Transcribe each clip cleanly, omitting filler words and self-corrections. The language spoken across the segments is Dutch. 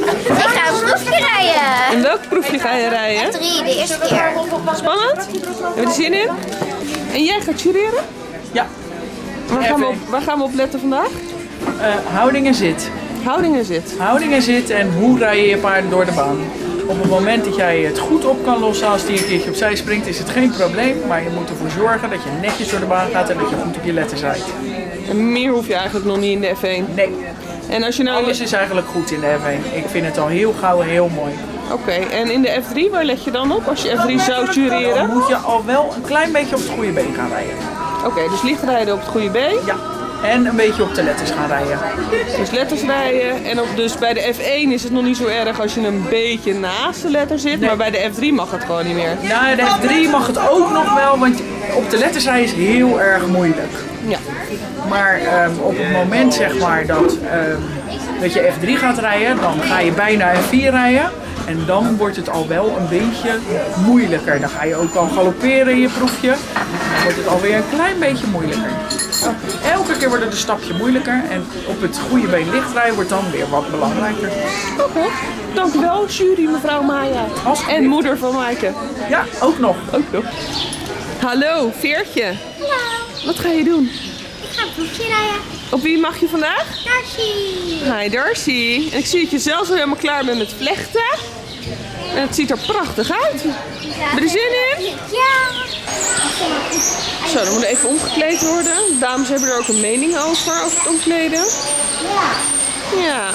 Ik ga een proefje rijden. En welk proefje ga je rijden? 3, de eerste keer. Spannend? Heb je er zin in? En jij gaat jureren? Ja. Waar gaan we op letten vandaag? Houding en zit. Houding en zit. Houding en zit en hoe rij je je paard door de baan. Op het moment dat jij het goed op kan lossen als die een keertje opzij springt, is het geen probleem. Maar je moet ervoor zorgen dat je netjes door de baan gaat en dat je goed op je letters rijdt. En meer hoef je eigenlijk nog niet in de F1? Nee. En als je nou... Alles is eigenlijk goed in de F1. Ik vind het al heel gauw heel mooi. Oké, en in de F3, waar let je dan op als je F3 zou jureren? Dan moet je al wel een klein beetje op het goede been gaan rijden. Oké, dus licht rijden op het goede been? Ja. En een beetje op de letters gaan rijden. Dus letters rijden. En dus bij de F1 is het nog niet zo erg als je een beetje naast de letter zit. Nee. Maar bij de F3 mag het gewoon niet meer. Nou, de F3 mag het ook nog wel, want op de letters rijden is heel erg moeilijk. Ja. Maar op het moment zeg maar dat je F3 gaat rijden, dan ga je bijna F4 rijden. En dan wordt het al wel een beetje moeilijker. Dan ga je ook al galopperen in je proefje. Dan wordt het alweer een klein beetje moeilijker. Elke keer wordt het een stapje moeilijker. En op het goede been licht rijden wordt dan weer wat belangrijker. Oké. Dank u wel, jury mevrouw Maya. En moeder van Maaike. Ja, ook nog. Hallo, Veertje. Hallo. Wat ga je doen? Ik ga een proefje rijden. Op wie mag je vandaag? Darcy. Hi Darcy. En ik zie dat je zelfs al helemaal klaar bent met vlechten. En het ziet er prachtig uit. Heb je er zin in? Ja. Zo, dan moet er even omgekleed worden. De dames hebben er ook een mening over het omkleden. Ja. Ja,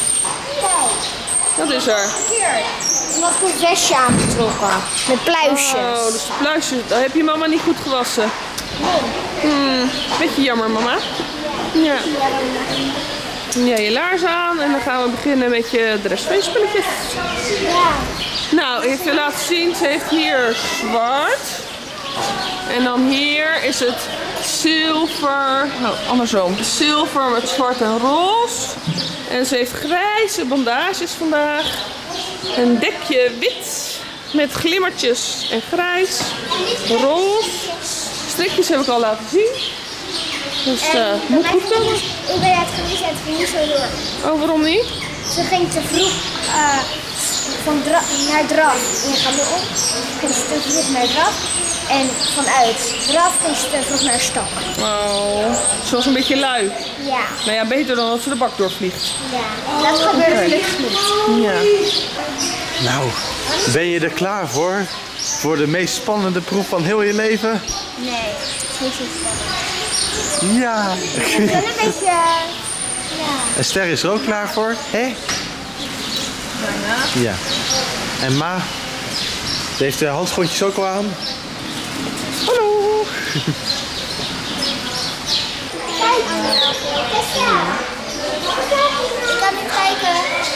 dat is er. Toen had ik een vestje aangetrokken. Met pluisjes. Oh, dus de pluisjes. Dan heb je mama niet goed gewassen. Beetje jammer, mama. Ja. Ja, je laars aan en dan gaan we beginnen met de rest van je spulletjes. Ja. Nou, ik wil laten zien, ze heeft hier zwart. En dan hier is het zilver, andersom, zilver met zwart en roze. En ze heeft grijze bandages vandaag. Een dekje wit met glimmertjes en grijs, roze. Strikjes heb ik al laten zien. Dus moet goed komen. Ik ben het gemist en het ging niet zo door. Oh, waarom niet? Ze ging te vroeg naar draf in Gameon. Ging ze te vroeg naar draf. En vanuit draf ging ze te vroeg naar stak. Oh, ze was een beetje lui. Ja. Nou ja, beter dan dat ze de bak doorvliegt. Ja, dat gebeurt gelukkig niet. Ja. Nou, ben je er klaar voor? Voor de meest spannende proef van heel je leven? Nee, het is niet zo spannend. Ja. Ik ben wel een beetje... ja. En Ster is er ook klaar voor, hè? Ja. En Ma, ze heeft de handschoentjes ook al aan. Hallo. Kijk, Tessa. Ik kan niet kijken.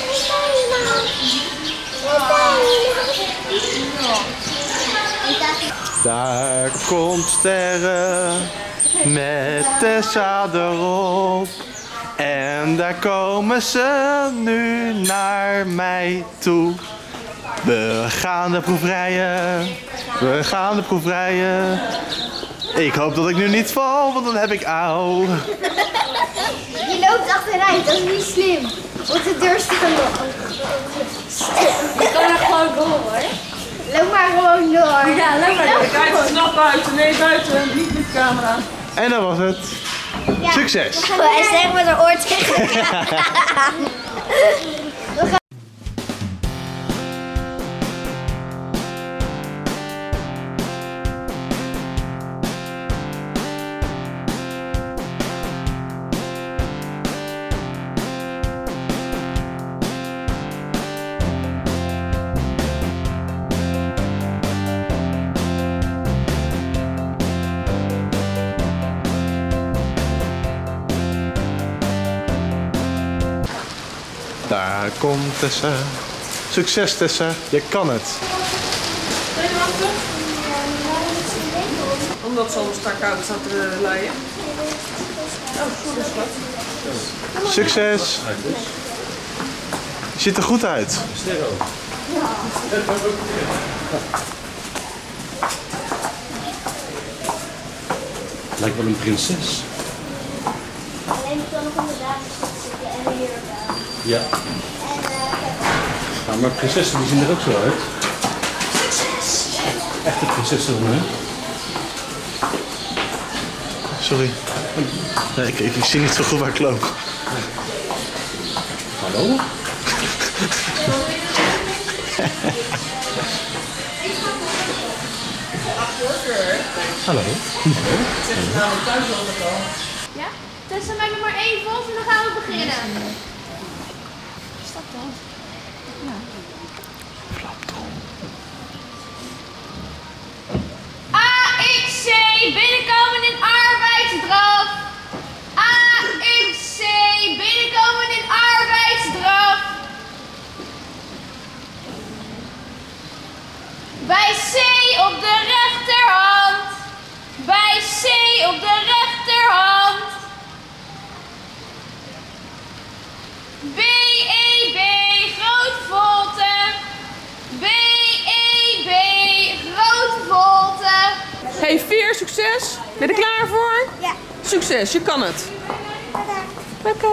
Daar komt Sterre met Tessa erop. En daar komen ze nu naar mij toe. We gaan de proef rijden. We gaan de proef rijden. Ik hoop dat ik nu niet val, want dan heb ik auw. Je loopt achteruit, dat is niet slim. Want de deur staat nog. Je kan er gewoon door hoor. Loop maar gewoon door. Ja, loop maar door. Kijk, snel buiten. Nee, buiten. Niet met de camera. En dat was het. Ja. Succes! Hij zegt met haar oor tegen. Daar komt Tessa. Succes Tessa, je kan het. Wil je wachten? Omdat ze al strak uit staat te leien. Oh, sorry schat. Succes! Je ziet er goed uit. Lijkt wel een prinses. Alleen ik wil nog in de dames zitten en hier. Ja. En Ja, maar prinsessen die zien er ook zo uit. Echte prinsessen, hè? Sorry. Nee, ik zie niet zo goed waar ik loop. Hallo? Hallo. Ja? Tessa, maak nog maar 1 volt en dan gaan we beginnen. Wat is dat dan? AXC, binnenkomen in arbeidsdraf. AXC, binnenkomen in arbeidsdraf. Bij C op de rechterhand. Bij C op de rechterhand. BEB, grote volte. BEB, grote volte. Hey, 4, succes. Ben je er klaar voor? Ja. Succes, je kan het. Oké.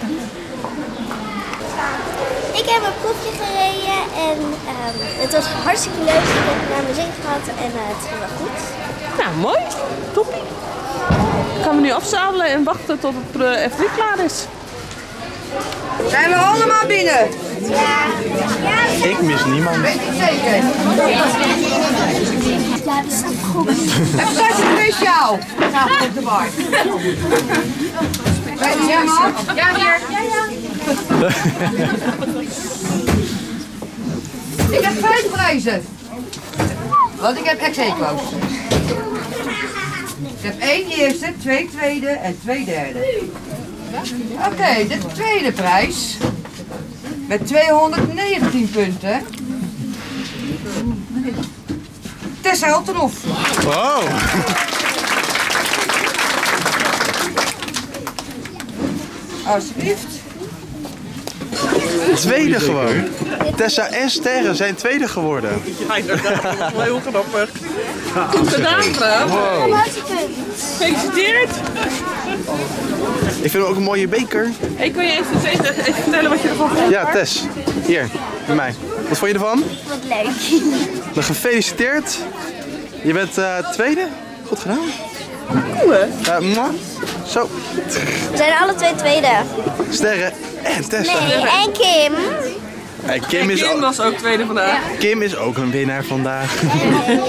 Ik heb een proefje gereden en het was hartstikke leuk. Ik heb naar mijn zin gehad en het ging wel goed. Nou, mooi. Toppie. Dan gaan we nu afzadelen en wachten tot het F3 klaar is. Zijn we allemaal binnen? Ik mis niemand. Weet je zeker? Ja, dat staat goed. Even starten speciaal. Nou, op de bar. Weet je iemand? Ja, hier. Ik heb 5 prijzen. Want ik heb ex-equo's. Ik heb 1 eerste, 2 tweede en 2 derde. Oké, de tweede prijs. Met 219 punten. Tessa Altenhof. Wow. Alsjeblieft. Tweede gewoon. Tessa en Sterre zijn tweede geworden. Ja, inderdaad. Heel grappig. Goed gedaan, vrouw. Wow. Gefeliciteerd. Ik vind hem ook een mooie beker. Hey, kun je even vertellen wat je ervan vond? Ja, Tess. Hier, bij mij. Wat vond je ervan? Wat leuk. Dan gefeliciteerd. Je bent tweede. Goed gedaan. Cool, hè? Mwah. Zo. We zijn alle 2 tweede. Sterre en Tessa. Nee, en Kim. Hey, Kim Kim was ook tweede vandaag. Kim is ook een winnaar vandaag.